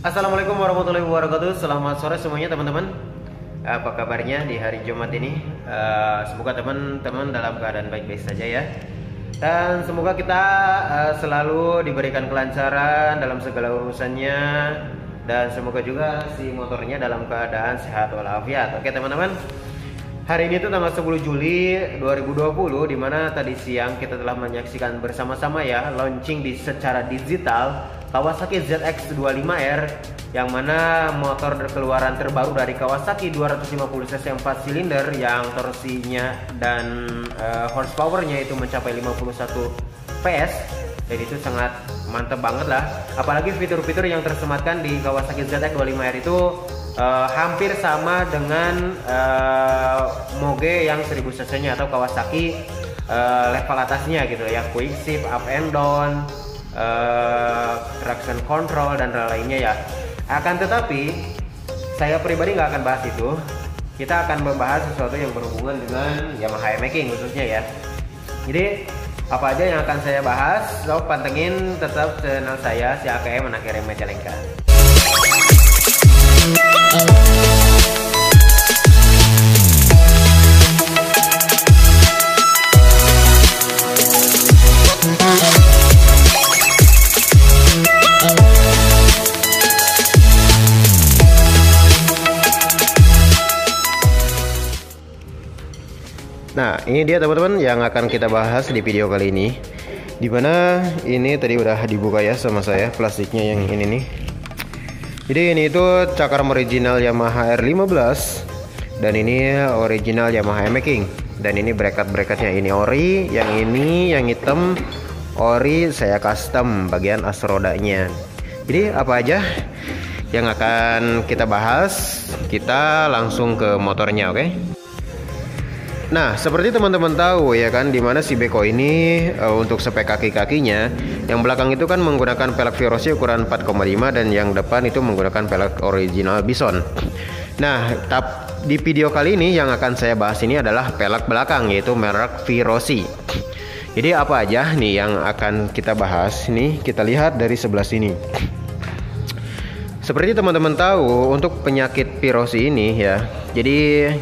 Assalamualaikum warahmatullahi wabarakatuh. Selamat sore semuanya teman-teman. Apa kabarnya di hari Jumat ini? Semoga teman-teman dalam keadaan baik-baik saja ya. Dan semoga kita selalu diberikan kelancaran dalam segala urusannya. Dan semoga juga si motornya dalam keadaan sehat walafiat. Oke teman-teman. Hari ini tuh tanggal 10 Juli 2020, dimana tadi siang kita telah menyaksikan bersama-sama ya launching secara digital Kawasaki ZX25R, yang mana motor keluaran terbaru dari Kawasaki 250cc 4 silinder yang torsinya dan horsepowernya itu mencapai 51 PS. Dan itu sangat mantep banget lah. Apalagi fitur-fitur yang tersematkan di Kawasaki ZX25R itu hampir sama dengan Moge yang 1000cc nya atau Kawasaki level atasnya gitu ya, quick shift, up and down, traction control dan lainnya ya. Akan tetapi saya pribadi nggak akan bahas itu. Kita akan membahas sesuatu yang berhubungan dengan Yamaha E-Making khususnya ya. Jadi apa aja yang akan saya bahas, so pantengin tetap channel saya si AKM Anak RM Majalengka. Nah, ini dia teman-teman yang akan kita bahas di video kali ini. Dimana ini tadi udah dibuka ya sama saya plastiknya yang ini nih. Jadi ini itu cakram original Yamaha R15 dan ini original Yamaha E-Making. Dan ini bracket-bracketnya ini ori, yang ini yang hitam ori saya custom bagian as rodanya. Jadi apa aja yang akan kita bahas? Kita langsung ke motornya, oke? Nah, seperti teman-teman tahu ya kan, dimana si Beko ini untuk spek kaki-kakinya, yang belakang itu kan menggunakan pelek Virosi ukuran 4,5 dan yang depan itu menggunakan pelek original Bison. Nah, di video kali ini yang akan saya bahas ini adalah pelek belakang, yaitu merek Virosi. Jadi apa aja nih yang akan kita bahas? Nih kita lihat dari sebelah sini. Seperti teman-teman tahu, untuk penyakit Virosi ini ya, jadi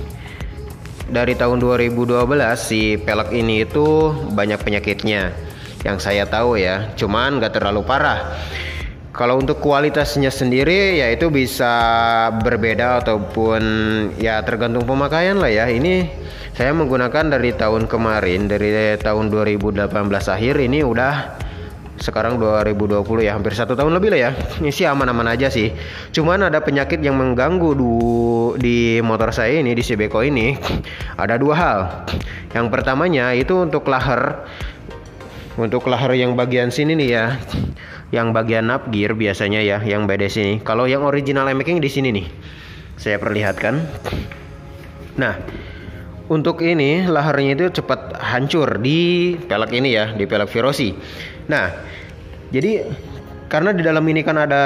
dari tahun 2012 si pelek ini itu banyak penyakitnya yang saya tahu ya, cuman nggak terlalu parah. Kalau untuk kualitasnya sendiri ya itu bisa berbeda ataupun ya tergantung pemakaian lah ya. Ini saya menggunakan dari tahun kemarin, dari tahun 2018 akhir, ini udah sekarang 2020 ya, hampir 1 tahun lebih lah ya. Ini sih aman-aman aja sih. Cuman ada penyakit yang mengganggu di motor saya ini, di si Beko ini. Ada 2 hal. Yang pertamanya itu untuk leher. Untuk leher yang bagian sini nih ya, yang bagian knob gear biasanya ya, yang beda sini. Kalau yang original E-Making di sini nih, saya perlihatkan. Nah, untuk ini lehernya itu cepat hancur di pelek ini ya, di pelek Virosi. Nah, jadi karena di dalam ini kan ada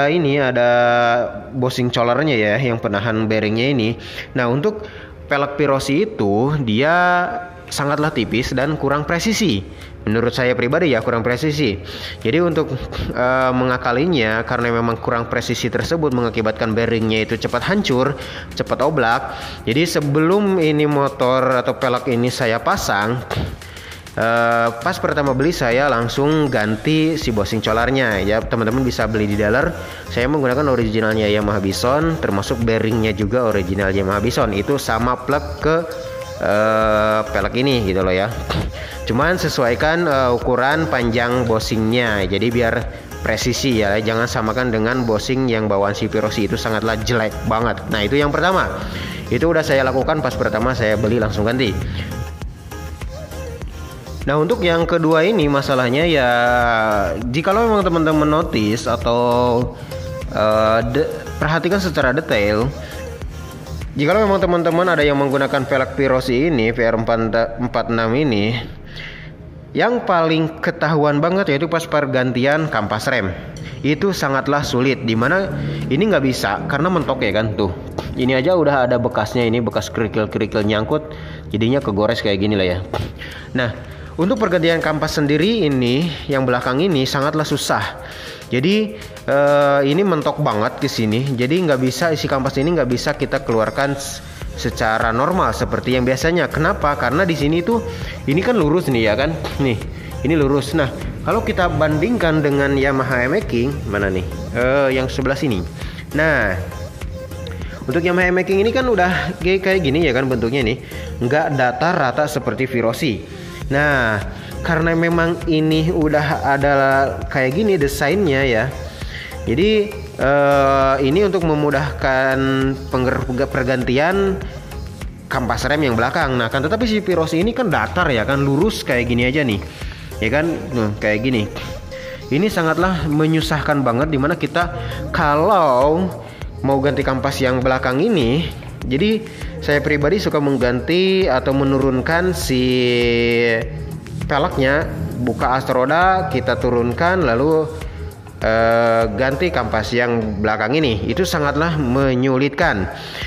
bosing collarnya ya, yang penahan bearingnya ini. Nah, untuk pelek Virosi itu dia sangatlah tipis dan kurang presisi. Menurut saya pribadi ya, kurang presisi. Jadi untuk mengakalinya, karena memang kurang presisi tersebut mengakibatkan bearingnya itu cepat hancur, cepat oblak. Jadi sebelum ini motor atau pelek ini saya pasang, pas pertama beli saya langsung ganti si bosing collarnya ya. Teman-teman bisa beli di dealer. Saya menggunakan originalnya Yamaha Bison, termasuk bearingnya juga original Yamaha Bison. Itu sama plug ke pelek ini gitu loh ya. Cuman sesuaikan ukuran panjang bosingnya, jadi biar presisi ya. Jangan samakan dengan bosing yang bawaan si Virosi, itu sangatlah jelek banget. Nah, itu yang pertama. Itu udah saya lakukan pas pertama saya beli, langsung ganti. Nah, untuk yang kedua ini masalahnya ya, jikalau memang teman-teman notice atau perhatikan secara detail, jikalau memang teman-teman ada yang menggunakan velg Virosi ini, VR46 ini, yang paling ketahuan banget yaitu pas pergantian kampas rem. Itu sangatlah sulit, dimana ini nggak bisa karena mentok ya kan tuh. Ini aja udah ada bekasnya, ini bekas kerikil-kerikil nyangkut, jadinya kegores kayak gini lah ya. Nah, untuk pergantian kampas sendiri ini, yang belakang ini sangatlah susah. Jadi ini mentok banget ke sini. Jadi nggak bisa, isi kampas ini nggak bisa kita keluarkan secara normal seperti yang biasanya. Kenapa? Karena di sini tuh ini kan lurus nih ya kan. Nih, ini lurus. Nah, kalau kita bandingkan dengan Yamaha M-Making, mana nih? Yang sebelah sini. Nah, untuk Yamaha M-Making ini kan udah kayak gini ya kan bentuknya nih, nggak datar rata seperti Virosi. Nah, karena memang ini udah ada kayak gini desainnya ya, jadi ini untuk memudahkan pergantian kampas rem yang belakang. Nah, kan tetapi si Virosi ini kan datar ya kan, lurus kayak gini aja nih, ya kan, kayak gini. Ini sangatlah menyusahkan banget dimana kita kalau mau ganti kampas yang belakang ini. Jadi saya pribadi suka mengganti atau menurunkan si peleknya, buka as roda, kita turunkan lalu ganti kampas yang belakang ini. Itu sangatlah menyulitkan.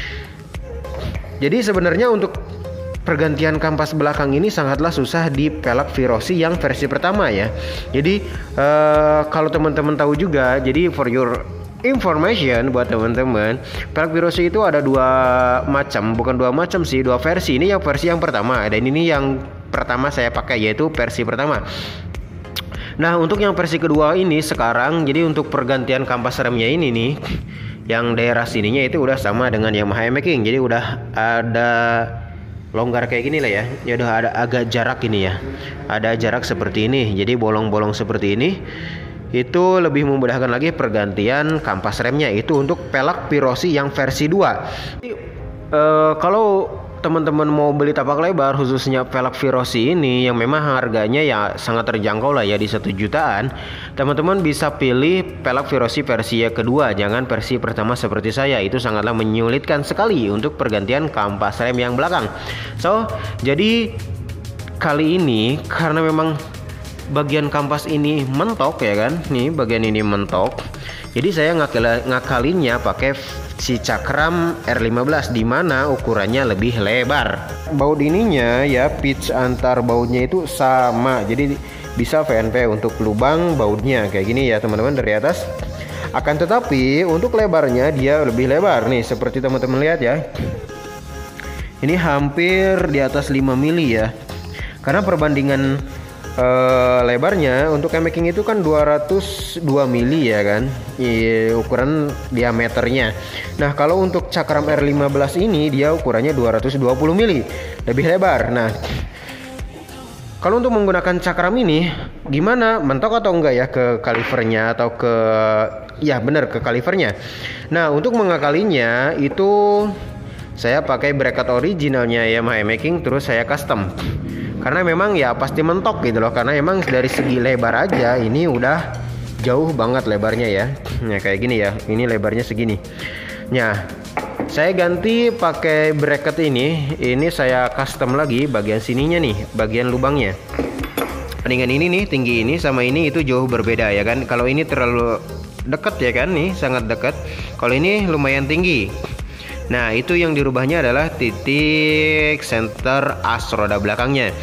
Jadi sebenarnya untuk pergantian kampas belakang ini sangatlah susah di pelek Virosi yang versi pertama ya. Jadi kalau teman-teman tahu juga, jadi for your information buat teman-teman, pelek Virosi itu ada dua macam, bukan dua macam sih, dua versi. Ini yang versi yang pertama, dan ini yang pertama saya pakai, yaitu versi pertama. Nah, untuk yang versi kedua ini sekarang, jadi untuk pergantian kampas remnya ini nih, yang daerah sininya itu udah sama dengan Yamaha M-Making. Jadi udah ada longgar kayak gini lah ya. Ya udah ada agak jarak ini ya. Ada jarak seperti ini. Jadi bolong-bolong seperti ini. Itu lebih memudahkan lagi pergantian kampas remnya. Itu untuk pelek Virosi yang versi 2. Jadi, kalau teman-teman mau beli tapak lebar khususnya pelek Virosi ini yang memang harganya ya sangat terjangkau lah ya, di 1 jutaan, teman-teman bisa pilih pelek Virosi versi kedua, jangan versi pertama seperti saya. Itu sangatlah menyulitkan sekali untuk pergantian kampas rem yang belakang. So, jadi kali ini karena memang bagian kampas ini mentok ya kan, nih bagian ini mentok, jadi saya ngakalinnya pakai si cakram R15 di mana ukurannya lebih lebar. Baut ininya ya, pitch antar bautnya itu sama, jadi bisa VNP untuk lubang bautnya kayak gini ya teman-teman dari atas. Akan tetapi untuk lebarnya dia lebih lebar nih, seperti teman-teman lihat ya. Ini hampir di atas 5 mili ya. Karena perbandingan lebarnya untuk M-Making itu kan 202 mili ya kan, ukuran diameternya. Nah, kalau untuk cakram R15 ini dia ukurannya 220 mili, lebih lebar. Nah, kalau untuk menggunakan cakram ini gimana, mentok atau enggak ya ke kalivernya atau ke, ya benar, ke kalivernya. Nah, untuk mengakalinya itu saya pakai bracket originalnya Yamaha M-Making, terus saya custom. Karena memang ya pasti mentok gitu loh, karena emang dari segi lebar aja ini udah jauh banget lebarnya ya. Nah, kayak gini ya, ini lebarnya segini. Nah, saya ganti pakai bracket ini saya custom lagi bagian sininya nih, bagian lubangnya. Dengan ini nih, tinggi ini sama ini itu jauh berbeda ya kan. Kalau ini terlalu dekat ya kan, nih sangat dekat. Kalau ini lumayan tinggi. Nah, itu yang dirubahnya adalah titik center as roda belakangnya.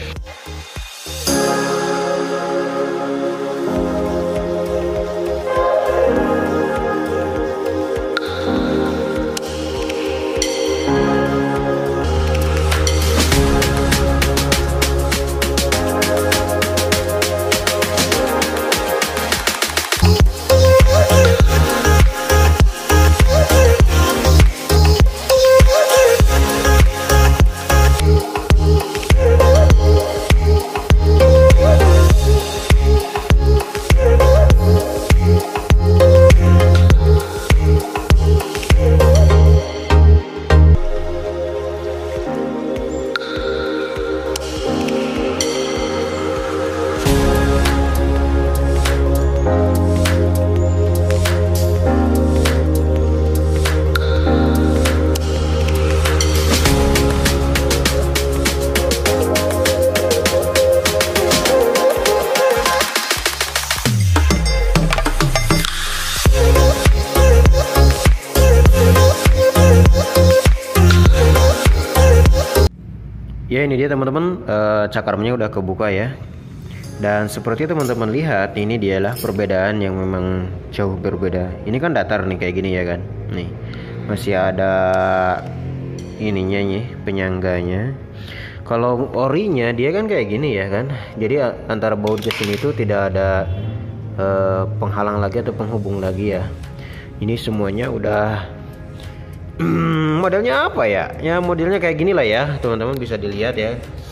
Ya, ini dia teman-teman, cakramnya udah kebuka ya. Dan seperti teman-teman lihat, ini dialah perbedaan yang memang jauh berbeda. Ini kan datar nih kayak gini ya kan. Nih masih ada ininya nih, penyangganya. Kalau orinya dia kan kayak gini ya kan. Jadi antara baut gas ini tuh tidak ada penghalang lagi atau penghubung lagi ya. Ini semuanya udah modelnya apa ya? Ya modelnya kayak gini lah ya, teman-teman bisa dilihat ya.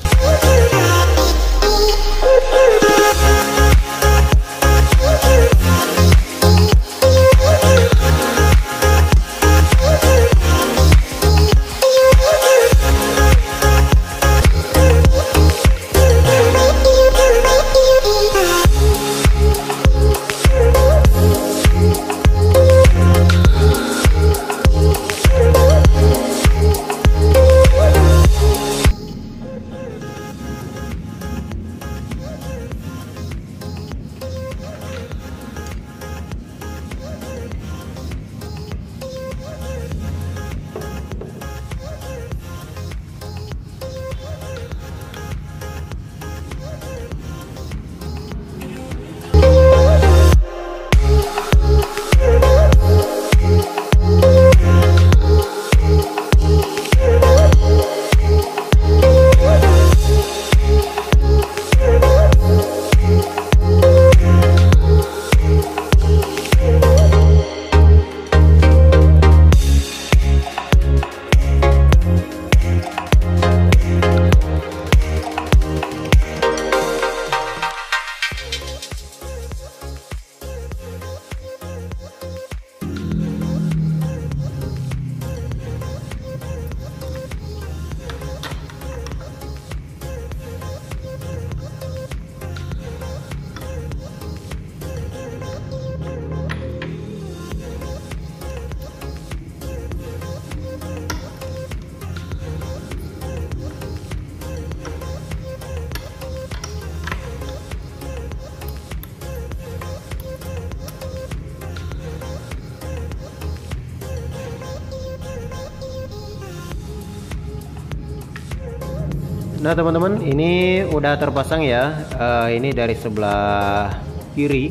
Nah teman-teman, ini udah terpasang ya. Ini dari sebelah kiri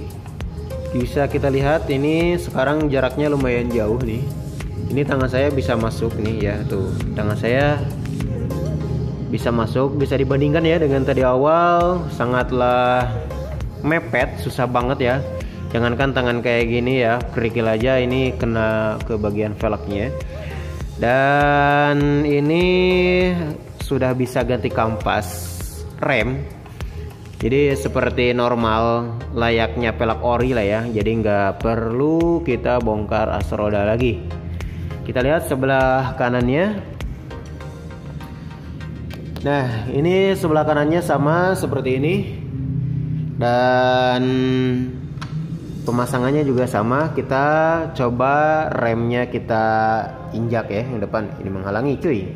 bisa kita lihat, ini sekarang jaraknya lumayan jauh nih. Ini tangan saya bisa masuk nih ya, tuh tangan saya bisa masuk. Bisa dibandingkan ya dengan tadi awal, sangatlah mepet, susah banget ya. Jangankan tangan kayak gini ya, kerikil aja ini kena ke bagian velgnya. Dan ini sudah bisa ganti kampas rem, jadi seperti normal layaknya pelek ori lah ya. Jadi nggak perlu kita bongkar as roda lagi. Kita lihat sebelah kanannya. Nah ini sebelah kanannya sama seperti ini, dan pemasangannya juga sama. Kita coba remnya kita injak ya, yang depan ini menghalangi cuy.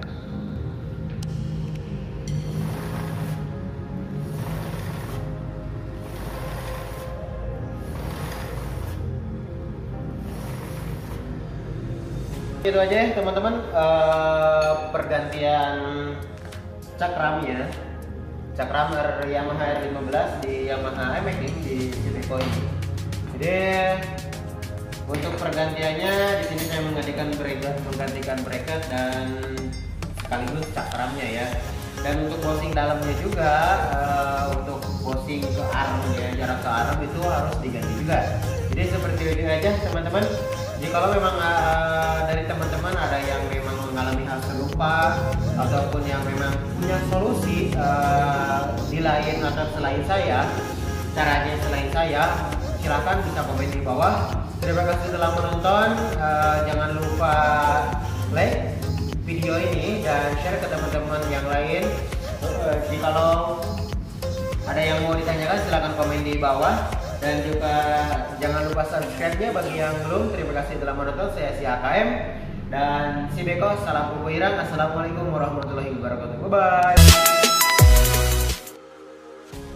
Itu aja ya teman-teman, pergantian cakramnya, cakram Yamaha R15 di Yamaha MX di Cityco ini. Jadi untuk pergantiannya di sini saya menggantikan bracket dan sekaligus cakramnya ya. Dan untuk bosing dalamnya juga, untuk bosing ke armnya, jarak ke arm itu harus diganti juga. Jadi seperti ini aja teman-teman. Jadi kalau memang dari teman-teman ada yang memang mengalami hal serupa ataupun yang memang punya solusi di lain atau selain saya, caranya selain saya, silahkan bisa komen di bawah. Terima kasih telah menonton. Jangan lupa like video ini dan share ke teman-teman yang lain. Jikalau ada yang mau ditanyakan silahkan komen di bawah. Dan juga jangan lupa subscribe-nya bagi yang belum. Terima kasih telah menonton. Saya si AKM dan si Beko. Salam Pupu Irang. Assalamualaikum warahmatullahi wabarakatuh. Bye bye.